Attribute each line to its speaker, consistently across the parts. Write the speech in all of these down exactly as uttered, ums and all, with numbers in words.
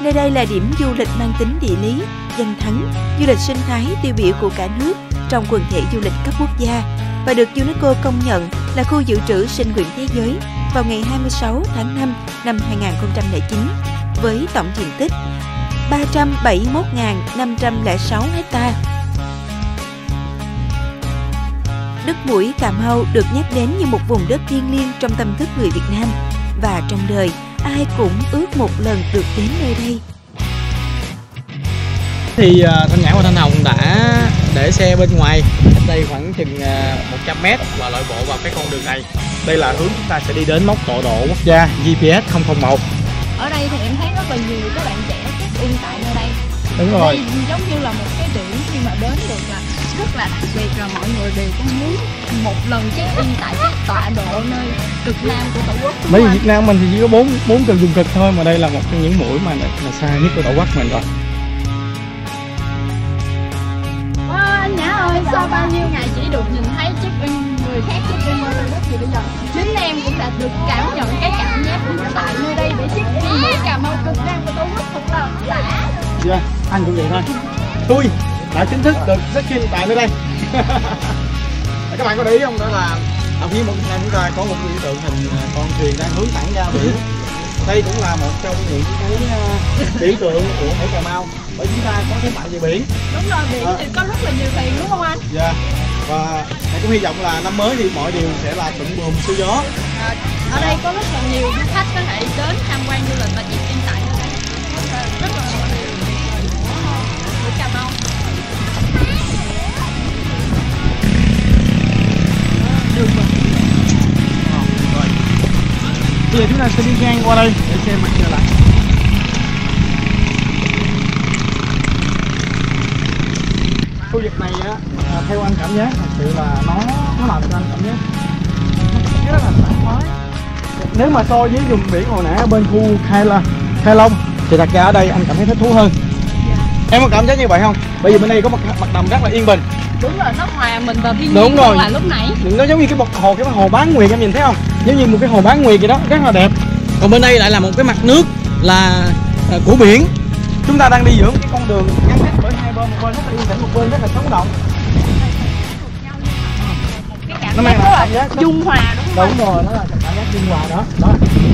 Speaker 1: Nơi đây là điểm du lịch mang tính địa lý, danh thắng, du lịch sinh thái tiêu biểu của cả nước trong quần thể du lịch cấp quốc gia và được UNESCO công nhận là khu dự trữ sinh quyển thế giới vào ngày hai mươi sáu tháng năm năm hai nghìn không trăm lẻ chín với tổng diện tích ba trăm bảy mươi mốt nghìn năm trăm lẻ sáu ha. Đất mũi Cà Mau được nhắc đến như một vùng đất thiêng liêng trong tâm thức người Việt Nam và trong đời ai cũng ước một lần được đến nơi đây.
Speaker 2: Thì uh, Thanh Nhã và Thanh Hồng đã để xe bên ngoài cách đây khoảng chừng uh, một trăm mét và lội bộ vào cái con đường này. Đây là hướng chúng ta sẽ đi đến mốc tọa độ quốc gia G P S không không một.
Speaker 3: Ở đây thì em thấy rất là nhiều các bạn trẻ check in tại nơi đây.
Speaker 2: Đúng rồi.
Speaker 3: Đây giống như là một cái điểm khi mà đến được là rất là đặc biệt, là mọi người đều có muốn một lần check in tại cái tọa độ nơi cực nam của tổ quốc.
Speaker 2: Mấy người Việt Nam mình thì chỉ có bốn bốn cực vùng cực thôi, mà đây là một trong những mũi mà là xa nhất của tổ quốc mình rồi.
Speaker 3: Wow, anh Nhã ơi, sau bao nhiêu ngày chỉ được nhìn thấy check in người khác check in ở đất thì bây giờ chính em cũng đã được cảm nhận cái cảm giác tại nơi đây để check in với Cà Mau cực nam của tổ quốc thật là đã.
Speaker 2: Dạ, anh cũng vậy thôi. Tôi đã chính thức được check-in tại nơi đây. Các bạn có để ý không, đó là ở phía một Việt Nam chúng ta có một biểu tượng hình con thuyền đang hướng thẳng ra biển. Đây cũng là một trong những cái biểu tượng của thể Cà Mau, bởi chúng ta có thế mạnh về biển.
Speaker 3: Đúng rồi, biển thì có rất là nhiều tiền đúng không anh?
Speaker 2: Dạ. Và tôi cũng hy vọng là năm mới thì mọi điều sẽ là thuận buồm xuôi gió.
Speaker 3: À, ở đây có rất là nhiều du khách có thể đến tham quan du lịch và check-in tại nơi đây. Rất là Cà Mau. Được rồi.
Speaker 2: Rồi. Bây giờ chúng ta sẽ đi ngang qua đây để xem mặt trở lại. Khu vực này á, theo anh cảm giác thật sự là nó nó làm cho anh cảm giác nó rất là thoải mái. Nếu mà so với vùng biển hồi nãy ở bên khu Khai La, Khai Long thì thật ra ở đây anh cảm thấy thích thú hơn. Em có cảm giác như vậy không? Bởi vì bên đây có mặt mặt đầm rất là yên bình.
Speaker 3: Đúng rồi, nó hòa mình vào thiên nhiên.
Speaker 2: Đúng rồi.
Speaker 3: Là lúc nãy
Speaker 2: nó giống như cái bậc hồ, cái hồ Bán Nguyệt, em nhìn thấy không? Giống như một cái hồ Bán Nguyệt vậy đó, rất là đẹp. Còn bên đây lại là một cái mặt nước là uh, của biển. Chúng ta đang đi giữa cái con đường ngắn ngắt bởi hai bên, một bên rất là yên tĩnh, một bên rất là sống động.
Speaker 3: Cái cảm nó giác rất là giác dung hòa đúng không?
Speaker 2: Đúng rồi, nó là cảm giác dung hòa đó. Đó.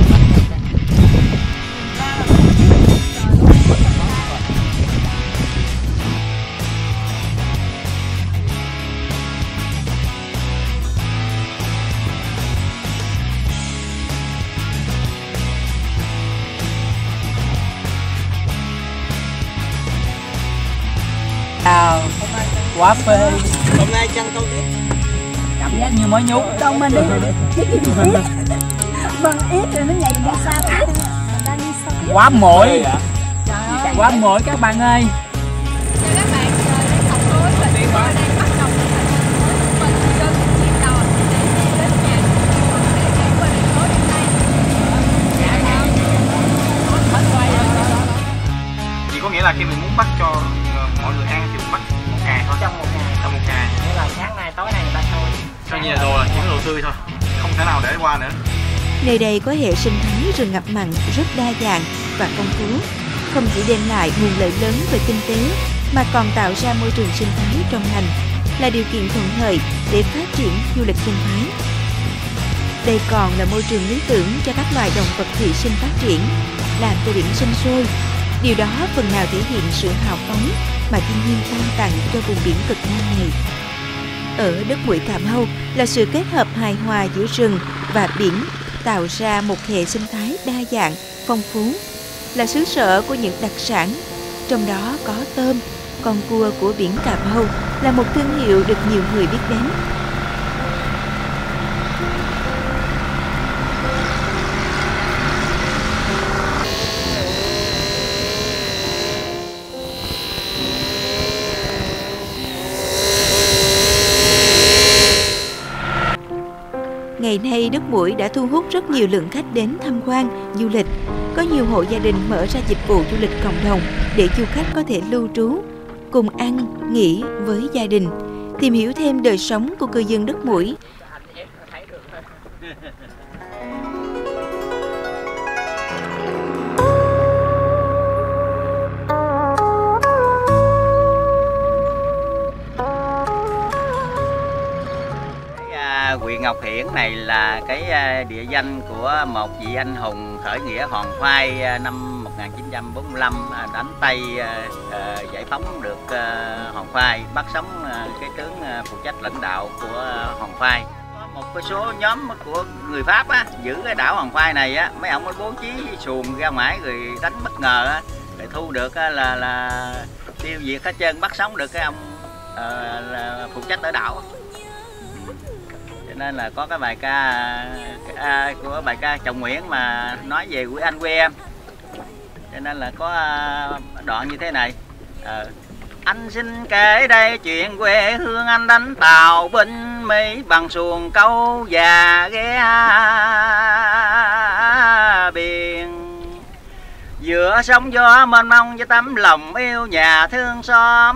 Speaker 4: À, quá phê.
Speaker 2: Hôm nay chăn câu tiếp.
Speaker 4: Cảm giác như mới nhú.
Speaker 3: Đâu mà đi. Vâng, ít rồi nó nhảy đi xa tiếp.
Speaker 4: Quá mỏi. Quá mỏi các bạn ơi.
Speaker 3: Chào các bạn, đến thành phố và chúng tôi đang bắt đầu một hành trình mới mình chân chiếc đò để đi đến nhà để đi qua thành phố hôm nay. Dạ nào. Hết quay rồi.
Speaker 2: Chỉ có nghĩa là khi mình muốn bắt cho mọi người ăn thì mình bắt một ngày thôi.
Speaker 4: Trong một ngày.
Speaker 2: Trong một ngày.
Speaker 4: Nghĩa là sáng nay tối nay người ta thôi.
Speaker 2: Cho như là đồ là chỉ có đồ tươi thôi, không thể nào để qua nữa.
Speaker 1: Nơi đây có hệ sinh thái rừng ngập mặn rất đa dạng và phong phú, không chỉ đem lại nguồn lợi lớn về kinh tế mà còn tạo ra môi trường sinh thái trong lành, là điều kiện thuận lợi để phát triển du lịch sinh thái. Đây còn là môi trường lý tưởng cho các loài động vật thủy sinh phát triển, làm cho biển sinh sôi. Điều đó phần nào thể hiện sự hào phóng mà thiên nhiên ban tặng cho vùng biển cực nam này. Ở đất mũi Cà Mau là sự kết hợp hài hòa giữa rừng và biển, tạo ra một hệ sinh thái đa dạng, phong phú, là xứ sở của những đặc sản. Trong đó có tôm, con cua của biển Cà Mau là một thương hiệu được nhiều người biết đến. Ngày nay, đất mũi đã thu hút rất nhiều lượng khách đến tham quan, du lịch. Có nhiều hộ gia đình mở ra dịch vụ du lịch cộng đồng để du khách có thể lưu trú, cùng ăn, nghỉ với gia đình, tìm hiểu thêm đời sống của cư dân đất mũi.
Speaker 5: Ngọc Hiển này là cái địa danh của một vị anh hùng khởi nghĩa Hòn Khoai năm một nghìn chín trăm bốn mươi lăm, đánh Tây giải phóng được Hòn Khoai, bắt sống cái tướng phụ trách lãnh đạo của Hòn Khoai. Một cái số nhóm của người Pháp á, giữ cái đảo Hòn Khoai này á, mấy ông mới bố trí xuồng ra ngoài rồi đánh bất ngờ á, rồi thu được á, là là tiêu diệt hết trơn, bắt sống được cái ông uh, là phụ trách ở đảo. Cho nên là có cái bài ca uh, của bài ca Chồng Nguyễn mà nói về quê anh quê em. Cho nên là có uh, đoạn như thế này. Uh, Anh xin kể đây chuyện quê hương anh đánh tàu binh Mỹ bằng xuồng câu và ghé biển. Giữa sóng gió mênh mông với tấm lòng yêu nhà thương xóm.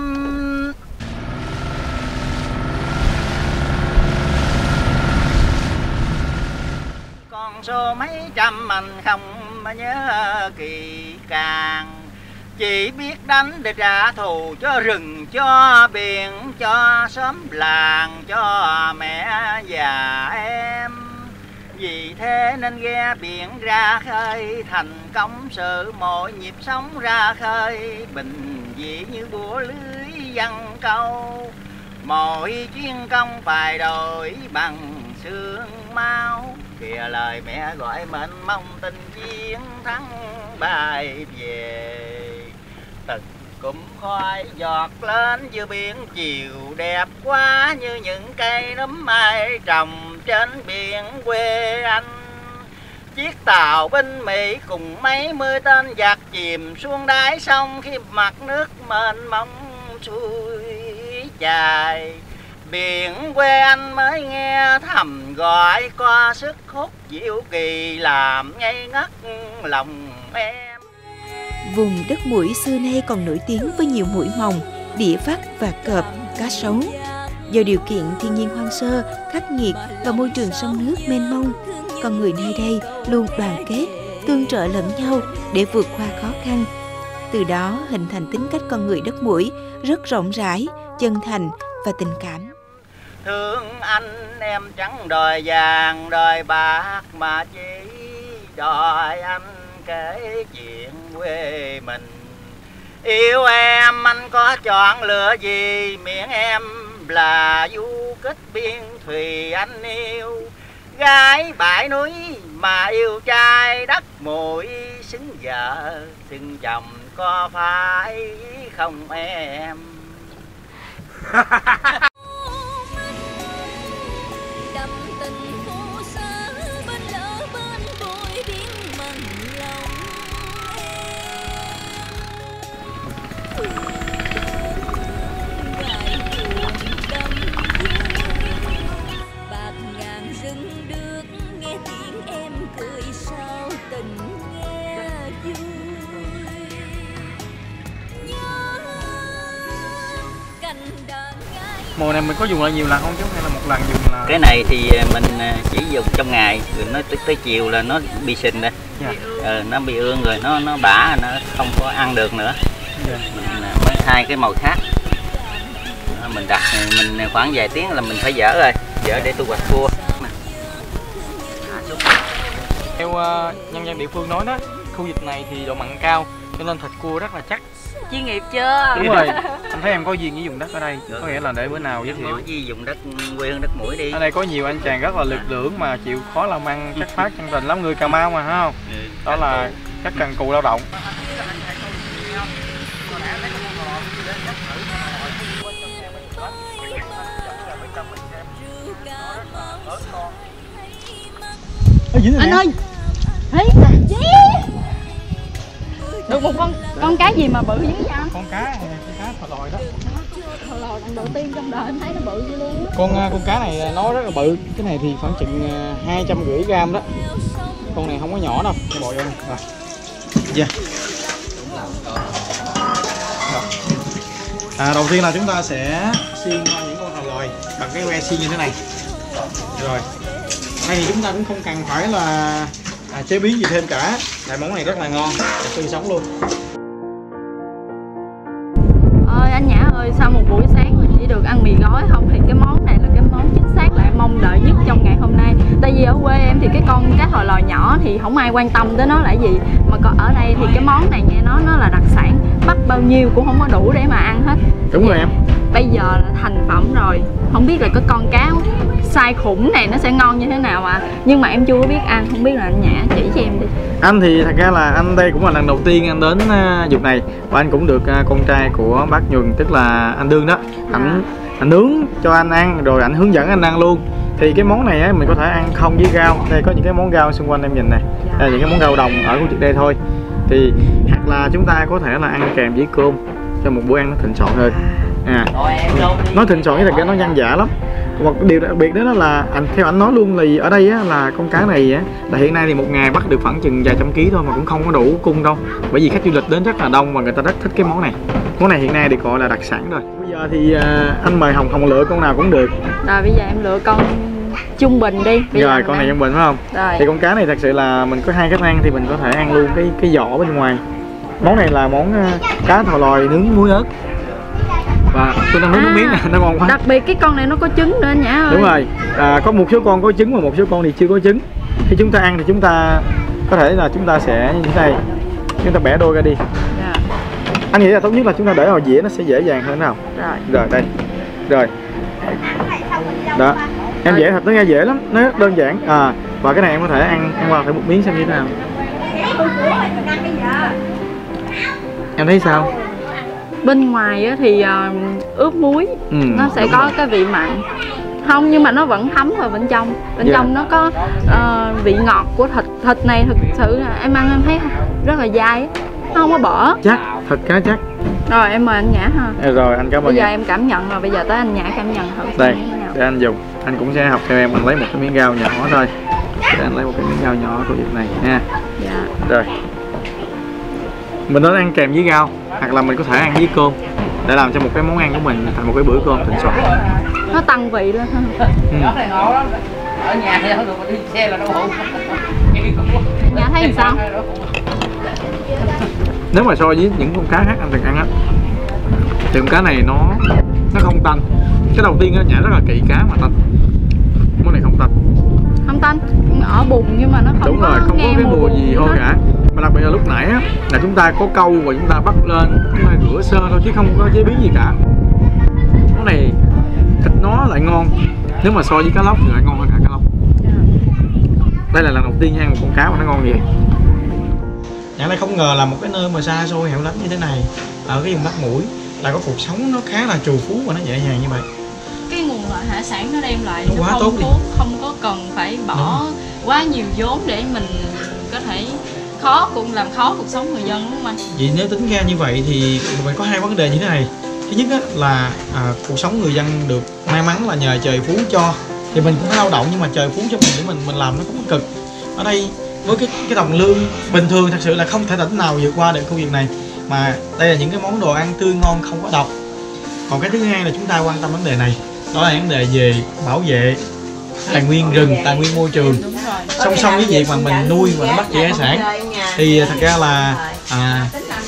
Speaker 5: Con số mấy trăm anh không nhớ kỳ càng, chỉ biết đánh để trả thù cho rừng, cho biển, cho xóm làng, cho mẹ và em. Vì thế nên ghe biển ra khơi, thành công sự mỗi nhịp sống ra khơi. Bình dị như búa lưới văn câu, mỗi chuyên công phải đổi bằng xương máu. Kìa lời mẹ gọi mệnh mong tình chiến thắng bay về. Từng cụm khói giọt lên giữa biển chiều đẹp quá, như những cây nấm mai trồng trên biển quê anh. Chiếc tàu binh Mỹ cùng mấy mươi tên giặc chìm xuống đáy sông, khi mặt nước mênh mông xuôi chài. Biển quê anh mới nghe thầm gọi, có sức hút diệu kỳ làm ngây ngất lòng em.
Speaker 1: Vùng đất Mũi xưa nay còn nổi tiếng với nhiều muỗi mòng, đĩa vắt và cọp, cá sấu. Do điều kiện thiên nhiên hoang sơ, khắc nghiệt và môi trường sông nước mênh mông, con người nơi đây luôn đoàn kết, tương trợ lẫn nhau để vượt qua khó khăn. Từ đó hình thành tính cách con người đất Mũi rất rộng rãi, chân thành và tình cảm.
Speaker 5: Thương anh em chẳng đòi vàng đòi bạc, mà chỉ đòi anh kể chuyện quê mình. Yêu em anh có chọn lựa gì, miệng em là du kích biên thùy anh yêu. Gái bãi núi mà yêu trai đất Mũi, xứng vợ xứng chồng có phải không em?
Speaker 2: Mùa này mình có dùng lại nhiều lần không chú, hay là một lần dùng là...
Speaker 5: Cái này thì mình chỉ dùng trong ngày, rồi nó tới, tới chiều là nó bị sình rồi. Yeah. Ờ, nó bị ương rồi, nó nó bã, nó không có ăn được nữa. Yeah. Mình mới thay cái màu khác. Mình đặt mình khoảng vài tiếng là mình phải dỡ rồi, dỡ để thu hoạch cua.
Speaker 2: Theo uh, nhân dân địa phương nói đó, khu vực này thì độ mặn cao, cho nên thịt cua rất là chắc.
Speaker 3: Chuyên nghiệp chưa?
Speaker 2: Đúng rồi, anh thấy em có duyên với vùng đất ở đây, có nghĩa là để bữa nào giới thiệu.
Speaker 5: Với vùng đất quê hương đất Mũi đi.
Speaker 2: Ở đây có nhiều anh chàng rất là lực lưỡng mà chịu khó làm ăn, chất phát chân tình lắm, người Cà Mau mà, phải không? Ừ, đó là các cần cù lao động.
Speaker 6: Anh ơi, thấy được một con con cá gì mà bự dữ vậy anh?
Speaker 2: Con cá này, con cá thò lòi đó.
Speaker 6: Thò lòi lần đầu tiên trong đời em thấy nó bự như luôn.
Speaker 2: Con con cá này nó rất là bự, cái này thì khoảng chừng hai trăm rưỡi gram đó. Con này không có nhỏ đâu, cái bồi vô này. Rồi. Yeah. Rồi. À, đầu tiên là chúng ta sẽ xiên những con thò lòi bằng cái que xiên như thế này. Rồi. Đây thì chúng ta cũng không cần phải là à, chế biến gì thêm cả, tại món này rất là ngon, tươi sống luôn.
Speaker 6: Ơi anh Nhã ơi, sau một buổi sáng chỉ được ăn mì gói không thì cái món này là cái món chính xác là em mong đợi nhất trong ngày hôm nay. Tại vì ở quê em thì cái con cá thòi lòi nhỏ thì không ai quan tâm tới nó là gì, mà còn ở đây thì cái món này nghe nói nó là đặc sản, bắt bao nhiêu cũng không có đủ để mà ăn hết.
Speaker 2: Đúng rồi em.
Speaker 6: Bây giờ là thành phẩm rồi, không biết là cái con cá size khủng này nó sẽ ngon như thế nào à, nhưng mà em chưa có biết ăn, không biết là anh Nhã chỉ cho em đi.
Speaker 2: Anh thì thật ra là anh đây cũng là lần đầu tiên anh đến uh, vùng này, và anh cũng được uh, con trai của bác Nhuần, tức là anh Đương đó, ảnh ảnh nướng cho anh ăn rồi ảnh hướng dẫn anh ăn luôn. Thì cái món này á, mình có thể ăn không với rau. Đây có những cái món rau xung quanh em nhìn này, đây là những cái món rau đồng ở khu vực đây thôi. Thì hoặc là chúng ta có thể là ăn kèm với cơm cho một bữa ăn nó thịnh soạn hơn. À, nó thịnh soạn, thật ra nó dân dã lắm. Một điều đặc biệt đó là anh theo anh nói luôn là ở đây á, là con cá này á, là hiện nay thì một ngày bắt được khoảng chừng vài trăm ký thôi mà cũng không có đủ cung đâu, bởi vì khách du lịch đến rất là đông và người ta rất thích cái món này. Món này hiện nay thì gọi là đặc sản rồi. Bây giờ thì à, anh mời Hồng Hồng lựa con nào cũng được.
Speaker 6: Rồi bây giờ em lựa con trung bình đi. Bây
Speaker 2: Rồi con này trung bình phải không?
Speaker 6: Rồi.
Speaker 2: Thì con cá này thật sự là mình có hai cách ăn, thì mình có thể ăn luôn cái cái vỏ bên ngoài. Món này là món uh, cá thòi lòi nướng muối ớt. Và tôi đang nướng à, miếng này, nó ngon quá.
Speaker 6: Đặc biệt cái con này nó có trứng nữa anh Nhã ơi.
Speaker 2: Đúng rồi, à, có một số con có trứng và một số con thì chưa có trứng. Khi chúng ta ăn thì chúng ta có thể là chúng ta sẽ như thế này, chúng ta bẻ đôi ra đi. Yeah. Anh nghĩ là tốt nhất là chúng ta để vào dĩa nó sẽ dễ dàng hơn nào.
Speaker 6: Rồi.
Speaker 2: Rồi đây, rồi. Đó, em vẽ thật nó ra dễ lắm, nó rất đơn giản. À, và cái này em có thể ăn ăn vào thử một miếng xem như thế nào. Em thấy sao?
Speaker 6: Bên ngoài thì uh, ướp muối, ừ, nó sẽ có rồi. Cái vị mặn không, nhưng mà nó vẫn thấm vào bên trong. Bên yeah. trong nó có uh, vị ngọt của thịt. Thịt này thực sự là em ăn em thấy rất là dai, nó không có bở.
Speaker 2: Chắc, thịt cá chắc.
Speaker 6: Rồi em mời anh Nhã ha.
Speaker 2: À, rồi anh cảm ơn.
Speaker 6: Bây giờ
Speaker 2: em.
Speaker 6: em cảm nhận rồi, bây giờ tới anh Nhã cảm nhận thử.
Speaker 2: Đây, để anh dùng. Anh cũng sẽ học theo em, anh lấy một cái miếng rau nhỏ thôi. Để anh lấy một cái miếng rau nhỏ của việc này nha.
Speaker 6: Dạ.
Speaker 2: Rồi. Mình nói ăn kèm với rau, hoặc là mình có thể ăn với cơm để làm cho một cái món ăn của mình thành một cái bữa cơm thịnh soạn.
Speaker 6: Nó tăng vị lên ha. Ừ.
Speaker 4: Ở nhà thì không được đi xe là đâu hụt.
Speaker 6: Nhà thấy làm sao?
Speaker 2: Nếu mà so với những con cá khác anh từng ăn á, thì con cá này nó nó không tanh. Cái đầu tiên á, Nhã rất là kỹ cá mà tanh. Món này không tanh.
Speaker 6: Không tanh, ở bùn nhưng mà nó không. Đúng có rồi,
Speaker 2: không có cái mùi gì thôi cả. Mà đặc biệt là lúc nãy á, là chúng ta có câu và chúng ta bắt lên, chúng ta rửa sơ thôi chứ không có chế biến gì cả. Món này thịt nó lại ngon. Nếu mà so với cá lóc thì lại ngon hơn cả cá lóc. Đây là lần đầu tiên ăn một con cá mà nó ngon vậy. Nhã lại không ngờ là một cái nơi mà xa xôi hẻo lánh như thế này, ở cái vùng Đất Mũi, là có cuộc sống nó khá là trù phú và nó nhẹ nhàng như vậy.
Speaker 6: Cái nguồn lợi hải sản nó đem lại
Speaker 2: nó,
Speaker 6: nó
Speaker 2: quá
Speaker 6: không
Speaker 2: tốt
Speaker 6: có,
Speaker 2: đi.
Speaker 6: không có cần phải bỏ quá nhiều vốn để mình có thể khó cũng làm khó cuộc sống người dân, đúng không anh?
Speaker 2: Vì nếu tính ra như vậy thì mình có hai vấn đề như thế này. Thứ nhất á, là à, cuộc sống người dân được may mắn là nhờ trời phú cho, thì mình cũng phải lao động nhưng mà trời phú cho mình để mình mình làm nó cũng cực. Ở đây với cái cái đồng lương bình thường thật sự là không thể tỉnh nào vượt qua được công việc này, mà đây là những cái món đồ ăn tươi ngon không có độc. Còn cái thứ hai là chúng ta quan tâm vấn đề này, đó là vấn đề về bảo vệ tài nguyên rừng, tài nguyên môi trường. Song song với việc mà mình nuôi và bắt thủy hải sản thì thật ra là à,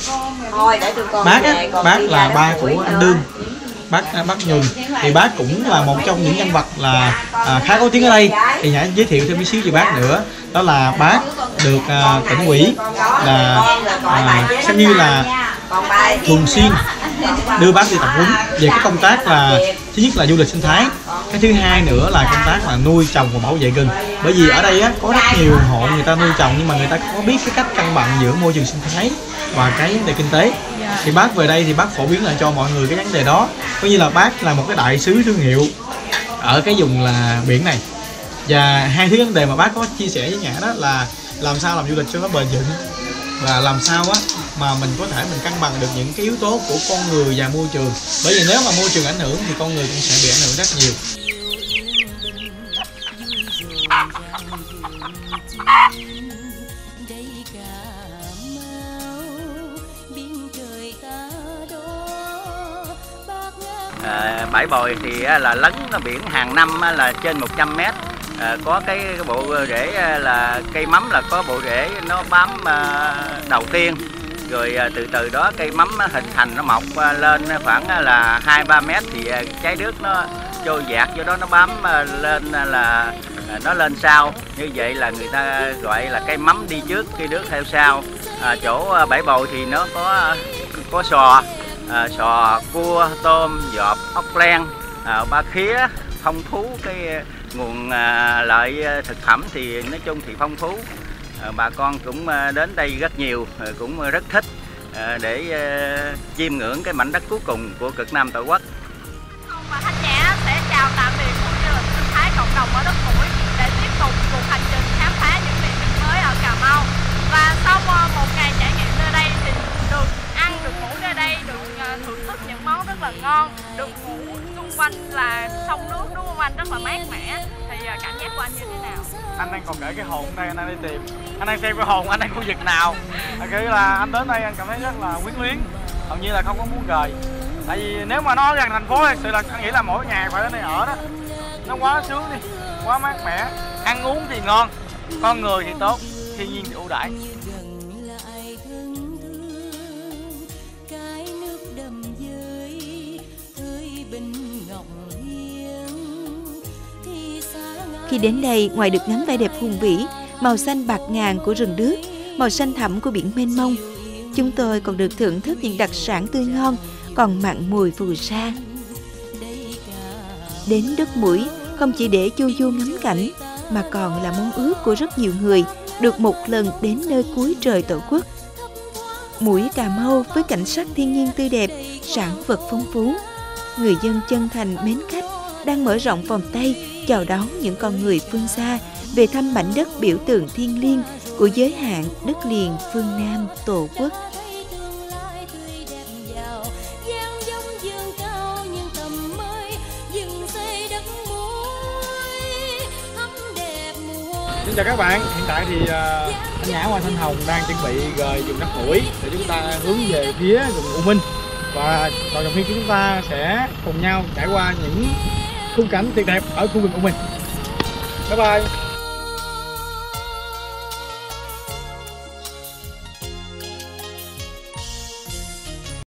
Speaker 2: bác á, bác là ba của anh Đương, bác bác Nhuần, thì bác cũng là một trong những nhân vật là à, khá có tiếng ở đây. Thì Nhã giới thiệu thêm một xíu về bác nữa, đó là bác được à, tỉnh ủy là à, xem như là thường xuyên đưa bác đi tập huấn về cái công tác là thứ nhất là du lịch sinh thái, cái thứ hai nữa là công tác là nuôi trồng và bảo vệ rừng. Bởi vì ở đây á, có rất nhiều hộ người ta nuôi trồng nhưng mà người ta không có biết cái cách cân bằng giữa môi trường sinh thái và cái vấn đề kinh tế. Thì bác về đây thì bác phổ biến lại cho mọi người cái vấn đề đó, coi như là bác là một cái đại sứ thương hiệu ở cái vùng là biển này. Và hai thứ vấn đề mà bác có chia sẻ với Nhã đó là làm sao làm du lịch cho nó bền vững, và làm sao á mà mình có thể mình cân bằng được những cái yếu tố của con người và môi trường. Bởi vì nếu mà môi trường ảnh hưởng thì con người cũng sẽ bị ảnh hưởng rất nhiều.
Speaker 5: À, bãi Bồi thì là lấn biển hàng năm là trên một trăm mét. À, có cái, cái bộ rễ là cây mắm là có bộ rễ nó bám à, đầu tiên, rồi từ từ đó cây mắm hình thành nó mọc lên khoảng là hai ba mét thì trái nước nó trôi dạt, do đó nó bám lên là nó lên sau. Như vậy là người ta gọi là cây mắm đi trước, cây nước theo sau. À, chỗ bãi bồi thì nó có có sò, à, sò, cua, tôm, dọp, ốc len, à, ba khía, phong phú cái nguồn à, lợi thực phẩm thì nói chung thì phong phú. À, bà con cũng đến đây rất nhiều, cũng rất thích à, để à, chiêm ngưỡng cái mảnh đất cuối cùng của cực Nam Tổ quốc.
Speaker 3: Và Thanh Nhã sẽ chào tạm biệt khu du lịch sinh thái cộng đồng ở đất Mũi để tiếp tục cuộc hành trình khám phá những địa điểm mới ở Cà Mau. Và sau một ngày trải nghiệm nơi đây thì được ăn, được ngủ nơi đây, được thưởng thức những món rất là ngon, được ngủ xung quanh là sông nước đúng không anh, rất là mát mẻ. Thì cảm giác của anh như thế nào?
Speaker 2: Anh đang còn để cái hồn đây, anh đang đi tìm, anh đang xem cái hồn anh đang khu vực nào. Thật sự là anh đến đây anh cảm thấy rất là quyến luyến, hầu như là không có muốn rời. Tại vì nếu mà nó gần thành phố thì sự là anh nghĩ là mỗi ngày phải đến đây ở đó, nó quá sướng đi, quá mát mẻ, ăn uống thì ngon, con người thì tốt, thiên nhiên thì ưu đãi.
Speaker 1: Khi đến đây, ngoài được ngắm vẻ đẹp hùng vĩ, màu xanh bạc ngàn của rừng đước, màu xanh thẳm của biển mênh mông, chúng tôi còn được thưởng thức những đặc sản tươi ngon, còn mặn mùi phù sa. Đến đất Mũi không chỉ để chu du ngắm cảnh, mà còn là mong ước của rất nhiều người được một lần đến nơi cuối trời Tổ quốc. Mũi Cà Mau với cảnh sắc thiên nhiên tươi đẹp, sản vật phong phú, người dân chân thành mến khách đang mở rộng vòng tay chào đón những con người phương xa về thăm mảnh đất biểu tượng thiêng liêng của giới hạn đất liền phương Nam Tổ quốc.
Speaker 2: Xin chào các bạn, hiện tại thì uh, anh Nhã và Thanh Hồng đang chuẩn bị rời vùng đất Mũi để chúng ta hướng về phía vùng U Minh, và đoàn đồng viên của chúng ta sẽ cùng nhau trải qua những khung cảnh tuyệt đẹp ở khu vực U Minh. Bye bye.